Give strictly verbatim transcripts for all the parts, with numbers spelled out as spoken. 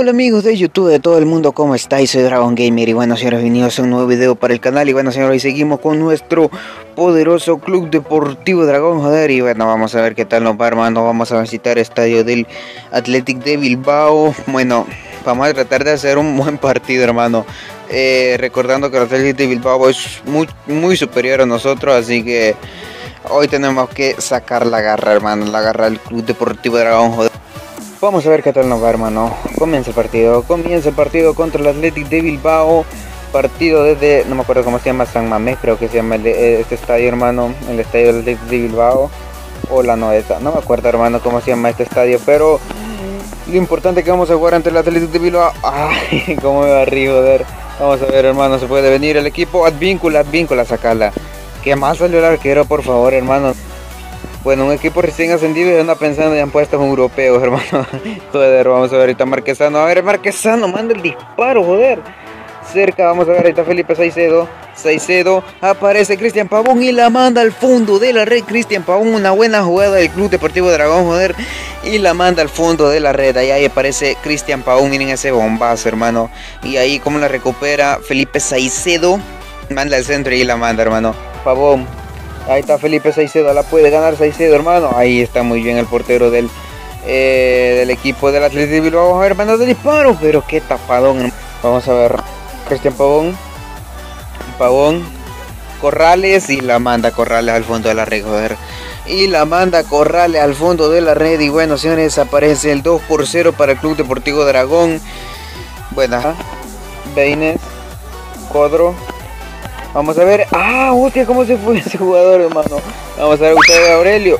Hola amigos de YouTube, de todo el mundo, ¿cómo estáis? Soy Dragon Gamer y bueno señores, bienvenidos a un nuevo video para el canal. Y bueno señores, hoy seguimos con nuestro poderoso Club Deportivo Dragón, joder. Y bueno, vamos a ver qué tal nos va, hermano. Vamos a visitar el estadio del Athletic de Bilbao. Bueno, vamos a tratar de hacer un buen partido, hermano. eh, Recordando que el Athletic de Bilbao es muy, muy superior a nosotros, así que hoy tenemos que sacar la garra, hermano. La garra del Club Deportivo Dragón, joder. Vamos a ver qué tal nos va, hermano. Comienza el partido. Comienza el partido contra el Athletic de Bilbao. Partido desde, no me acuerdo cómo se llama, San Mamés, creo que se llama el, este estadio, hermano. El estadio del Athletic de Bilbao. O la no esa. No me acuerdo, hermano, cómo se llama este estadio. Pero lo importante es que vamos a jugar ante el Athletic de Bilbao. Ay, cómo me va a reír, joder. Vamos a ver, hermano, se puede venir el equipo. Advíncula, Advíncula, sacarla. Que más salió el arquero, por favor, hermano. Bueno, un equipo recién ascendido y anda pensando ya en puestos europeos, hermano. Joder, vamos a ver ahorita Marquesano. A ver, Marquesano, manda el disparo, joder. Cerca, vamos a ver ahorita Felipe Saicedo. Saicedo, aparece Cristian Pavón y la manda al fondo de la red. Cristian Pavón, una buena jugada del Club Deportivo Dragón, joder. Y la manda al fondo de la red. Ahí aparece Cristian Pavón, miren ese bombazo, hermano. Y ahí como la recupera Felipe Saicedo. Manda al centro y la manda, hermano. Pavón. Ahí está Felipe Saicedo, la puede ganar Saicedo, hermano. Ahí está muy bien el portero del, eh, del equipo del Athletic de Bilbao. Vamos a ver, manda de disparo, pero qué tapadón, hermano. Vamos a ver, Cristian Pavón. Pavón, Corrales y la manda Corrales al fondo de la red, joder. Y la manda Corrales al fondo de la red. Y bueno, señores, aparece el dos por cero para el Club Deportivo Dragón. Buena. Beines, Codro. Vamos a ver. ¡Ah! ¡Hostia! ¿Cómo se fue ese jugador, hermano? Vamos a ver, Gustavo Aurelio.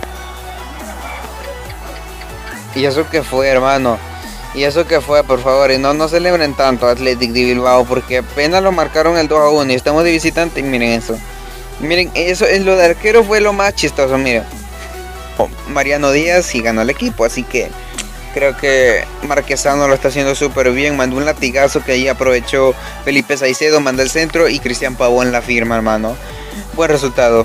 ¿Y eso qué fue, hermano? ¿Y eso qué fue, por favor? Y no, no celebren tanto Athletic de Bilbao, porque apenas lo marcaron el dos a uno y estamos de visitante. Y miren eso. Miren, eso es lo de arquero, fue lo más chistoso, miren. Oh, Mariano Díaz y ganó el equipo, así que creo que Marquesano lo está haciendo súper bien. Mandó un latigazo que ahí aprovechó Felipe Saicedo, manda el centro y Cristian Pavón la firma, hermano. Buen resultado.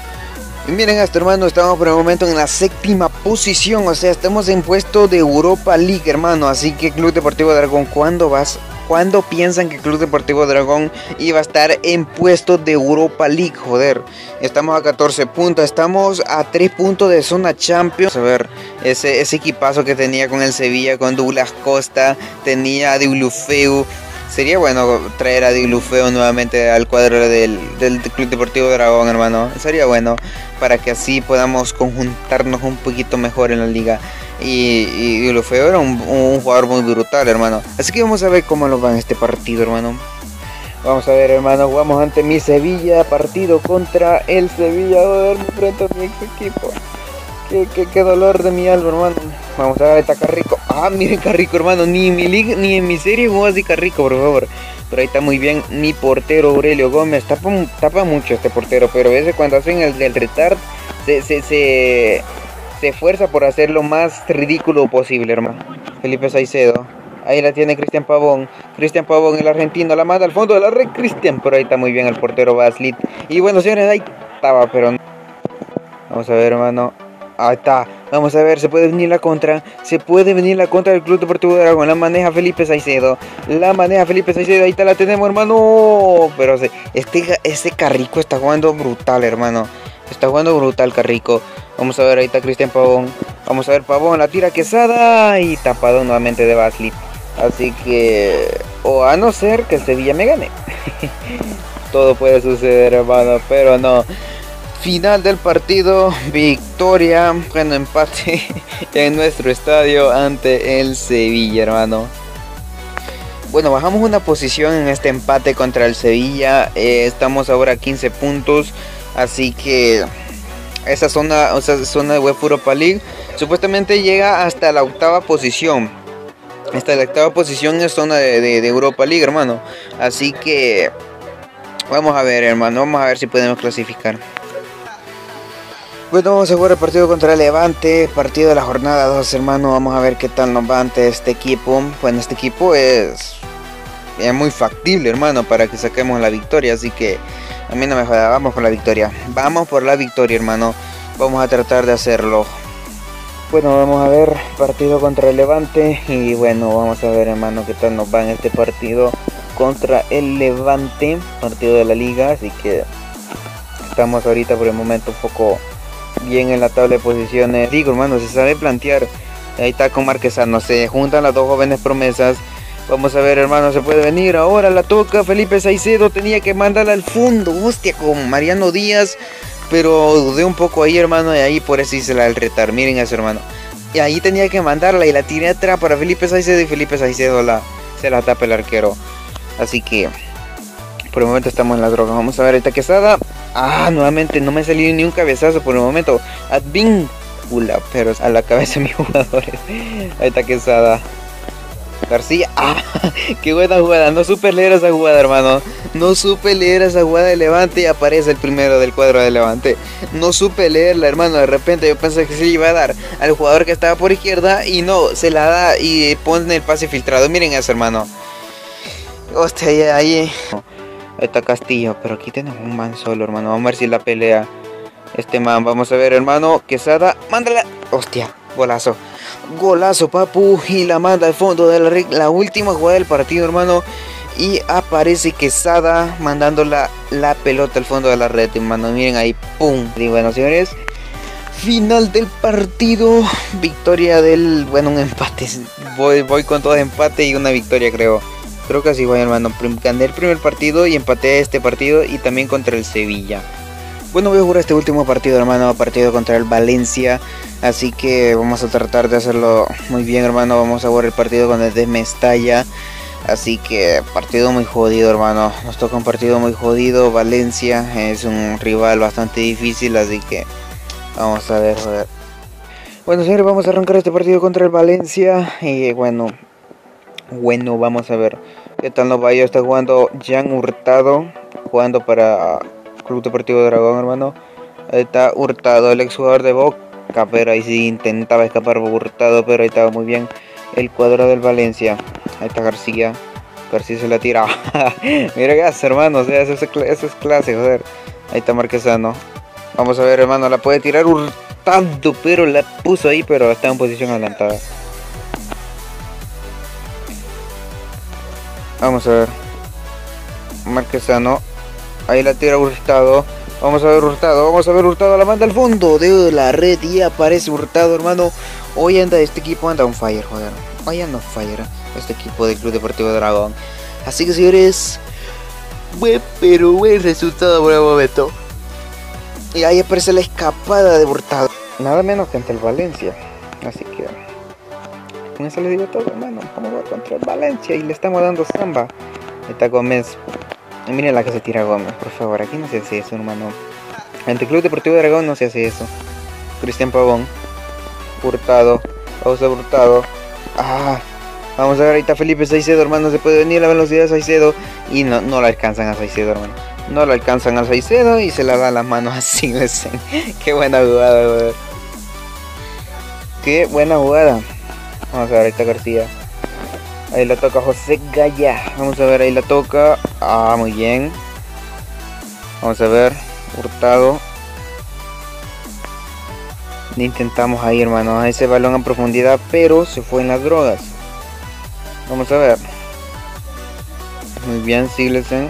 Y miren esto, hermano, estamos por el momento en la séptima posición. O sea, estamos en puesto de Europa League, hermano. Así que Club Deportivo Dragón, ¿cuándo vas? ¿Cuándo piensan que Club Deportivo Dragón iba a estar en puesto de Europa League? Joder, estamos a catorce puntos, estamos a tres puntos de zona Champions. A ver, ese, ese equipazo que tenía con el Sevilla, con Douglas Costa, tenía a Deulofeu. Sería bueno traer a Deulofeu nuevamente al cuadro del, del Club Deportivo Dragón, hermano. Sería bueno para que así podamos conjuntarnos un poquito mejor en la liga. Y, y Deulofeu era un, un jugador muy brutal, hermano. Así que vamos a ver cómo lo va en este partido, hermano. Vamos a ver, hermano, jugamos ante mi Sevilla. Partido contra el Sevilla. Joder, me enfrento a mi ex equipo. Qué, qué, qué dolor de mi alma, hermano. Vamos a ver, está Carrico. Ah, miren Carrico, hermano. Ni en mi liga, ni en mi serie jugó así Carrico, por favor. Pero ahí está muy bien mi portero Aurelio Gómez. Tapa, tapa mucho este portero, pero a veces cuando hacen el del retard se, se, se, se esfuerza por hacer lo más ridículo posible, hermano. Felipe Saicedo. Ahí la tiene Cristian Pavón. Cristian Pavón, el argentino, la manda al fondo de la red. Cristian, pero ahí está muy bien el portero Baslit. Y bueno, señores, ahí estaba, pero no. Vamos a ver, hermano. Ahí está, vamos a ver, se puede venir la contra. Se puede venir la contra del Club Deportivo Dragón. La maneja Felipe Saicedo. La maneja Felipe Saicedo, ahí está, la tenemos, hermano. Pero este, este Carrico está jugando brutal, hermano. Está jugando brutal Carrico. Vamos a ver, ahí está Cristian Pavón. Vamos a ver, Pavón, la tira Quesada. Y tapado nuevamente de Baslit. Así que, o a no ser que el Sevilla me gane. Todo puede suceder, hermano, pero no. Final del partido, victoria, bueno, empate en nuestro estadio ante el Sevilla, hermano. Bueno, bajamos una posición en este empate contra el Sevilla. Eh, estamos ahora a quince puntos, así que esa zona, esa zona de UEFA Europa League supuestamente llega hasta la octava posición. Hasta la octava posición es zona de, de, de Europa League, hermano. Así que vamos a ver, hermano, vamos a ver si podemos clasificar. Bueno, vamos a jugar el partido contra el Levante, partido de la jornada dos, hermano. Vamos a ver qué tal nos va ante este equipo. Bueno, este equipo es, es muy factible, hermano, para que saquemos la victoria. Así que a mí no me joda, vamos por la victoria. Vamos por la victoria, hermano. Vamos a tratar de hacerlo. Bueno, vamos a ver partido contra el Levante y bueno, vamos a ver, hermano, qué tal nos va en este partido contra el Levante, partido de la liga, así que estamos ahorita por el momento un poco bien en la tabla de posiciones. Digo, hermano, se sabe plantear. Ahí está con Marquesano, se juntan las dos jóvenes promesas. Vamos a ver, hermano, se puede venir. Ahora la toca Felipe Saicedo, tenía que mandarla al fondo, hostia, con Mariano Díaz. Pero dudé un poco ahí, hermano, y ahí por eso hice la del retar. Miren eso, hermano. Y ahí tenía que mandarla y la tiré atrás para Felipe Saicedo y Felipe Saicedo la, se la tapa el arquero. Así que por el momento estamos en la droga. Vamos a ver esta Quesada. Ah, nuevamente no me ha salido ni un cabezazo por el momento. Advíncula, pero a la cabeza de mis jugadores. Ahí está Quesada. García, ah, qué buena jugada, no supe leer esa jugada, hermano, no supe leer esa jugada de Levante y aparece el primero del cuadro de Levante, no supe leerla, hermano, de repente yo pensé que se le iba a dar al jugador que estaba por izquierda y no, se la da y pone el pase filtrado, miren eso, hermano, hostia, ahí, ahí, ahí está Castillo, pero aquí tenemos un man solo, hermano, vamos a ver si la pelea este man, vamos a ver, hermano, Quesada, mándala, hostia, golazo. Golazo, papu, y la manda al fondo de la red, la última jugada del partido, hermano, y aparece Quesada mandando la, la pelota al fondo de la red, hermano, miren ahí, pum, y bueno, señores, final del partido, victoria del, bueno, un empate, voy, voy con todo empate y una victoria, creo, creo que así voy, hermano, gané el primer partido y empaté este partido y también contra el Sevilla. Bueno, voy a jugar este último partido, hermano, partido contra el Valencia, así que vamos a tratar de hacerlo muy bien, hermano, vamos a jugar el partido con el de Mestalla, así que partido muy jodido, hermano, nos toca un partido muy jodido, Valencia es un rival bastante difícil, así que vamos a ver, joder. Bueno, señores, vamos a arrancar este partido contra el Valencia, y bueno, bueno, vamos a ver qué tal nos va. Yo está jugando Jan Hurtado, jugando para Club Deportivo Dragón, hermano. Ahí está Hurtado, el exjugador de Boca, pero ahí sí intentaba escapar Hurtado, pero ahí estaba muy bien el cuadro del Valencia. Ahí está García, García se la tira. Mira qué hace, hermano, o sea, eso es, eso es clase, joder. Ahí está Marquesano. Vamos a ver, hermano, la puede tirar Hurtado, pero la puso ahí, pero está en posición adelantada. Vamos a ver. Marquesano. Ahí la tira Hurtado. Vamos a ver Hurtado. Vamos a ver Hurtado. La manda al fondo de la red. Y aparece Hurtado, hermano. Hoy anda este equipo. Anda on fire, joder. Hoy anda on fire. Este equipo del Club Deportivo Dragón. Así que, señores. Buen, pero buen resultado por el momento. Y ahí aparece la escapada de Hurtado. Nada menos que ante el Valencia. Así que con eso les digo todo, hermano. Vamos a jugar contra el Valencia. Y le estamos dando samba. Ahí está Gómez. Y miren la que se tira Gómez, por favor, aquí no se hace eso, hermano. Ante el Club Deportivo Dragón no se hace eso. Cristian Pavón. Hurtado. Vamos a Hurtado. Ah, vamos a ver, ahí está Felipe Saicedo, hermano. Se puede venir a la velocidad de Saicedo. Y no, no lo alcanzan a Saicedo, hermano. No lo alcanzan a Saicedo y se la dan las manos así. Qué buena jugada, joder. Qué buena jugada. Vamos a ver, ahí está García. Ahí la toca José Gaya. Vamos a ver, ahí la toca. Ah, muy bien. Vamos a ver. Hurtado. Intentamos ahí, hermano. A ese balón a profundidad, pero se fue en las drogas. Vamos a ver. Muy bien, Siglesen.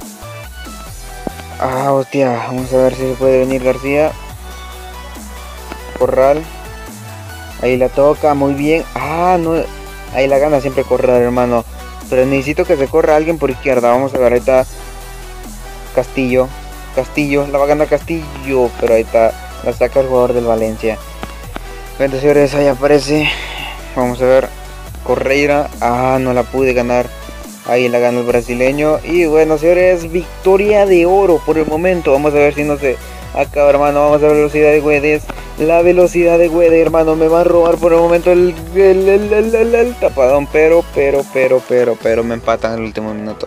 Ah, hostia. Vamos a ver si se puede venir García. Corral. Ahí la toca. Muy bien. Ah, no. Ahí la gana siempre correr, hermano. Pero necesito que se corra alguien por izquierda. Vamos a ver, ahí está Castillo. Castillo, la va a ganar Castillo. Pero ahí está, la saca el jugador del Valencia. Bueno, señores, ahí aparece. Vamos a ver, Correira. Ah, no la pude ganar. Ahí la gana el brasileño. Y bueno, señores, victoria de oro por el momento. Vamos a ver si no se acaba, hermano. Vamos a ver la velocidad de Güedes. La velocidad de Güedes, hermano. Me va a robar por el momento el, el, el, el, el, el tapadón. Pero, pero, pero, pero, pero me empatan en el último minuto.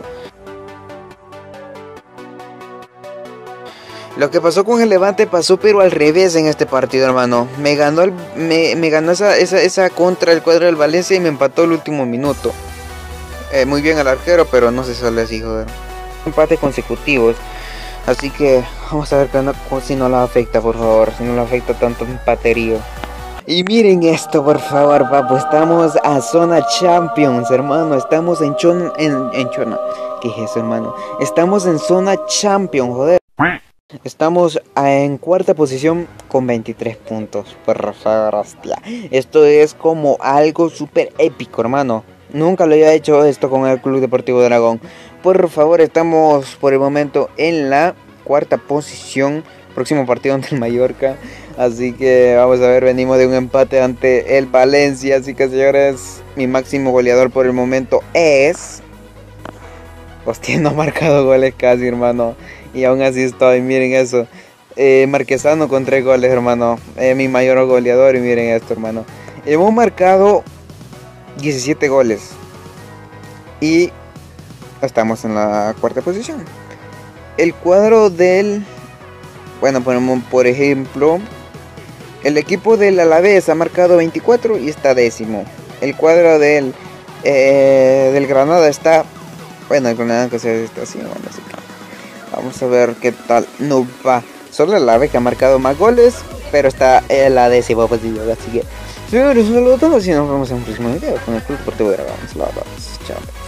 Lo que pasó con el Levante pasó pero al revés en este partido, hermano. Me ganó el, me, me ganó esa, esa, esa contra el cuadro del Valencia y me empató el último minuto. Eh, muy bien al arquero, pero no se sale así, joder. Empates consecutivos. Así que vamos a ver que no, si no la afecta, por favor. Si no la afecta tanto empaterío. Y miren esto, por favor, papu. Estamos a zona Champions, hermano. Estamos en Chona. En, en Chona. ¿Qué es eso, hermano? Estamos en zona Champions, joder. Estamos en cuarta posición con veintitrés puntos. Por favor, hostia. Esto es como algo súper épico, hermano. Nunca lo había hecho esto con el Club Deportivo Dragón. Por favor, estamos por el momento en la cuarta posición. Próximo partido ante el Mallorca. Así que vamos a ver, venimos de un empate ante el Valencia. Así que, señores, mi máximo goleador por el momento es... Hostia, no ha marcado goles casi, hermano. Y aún así estoy, miren eso. Eh, Marquesano con tres goles, hermano. Eh, mi mayor goleador, y miren esto, hermano. Hemos marcado diecisiete goles. Y estamos en la cuarta posición. El cuadro del... Bueno, ponemos por ejemplo... El equipo del Alavés ha marcado veinticuatro y está décimo. El cuadro del, eh, del Granada está... Bueno, el Granada que se está así, bueno, así que vamos a ver qué tal nos va. Solo el Alavés que ha marcado más goles, pero está en la décima posición. Así que, señores, un saludo a todos y nos vemos en un próximo video con el Club Deportivo Dragón. Chao.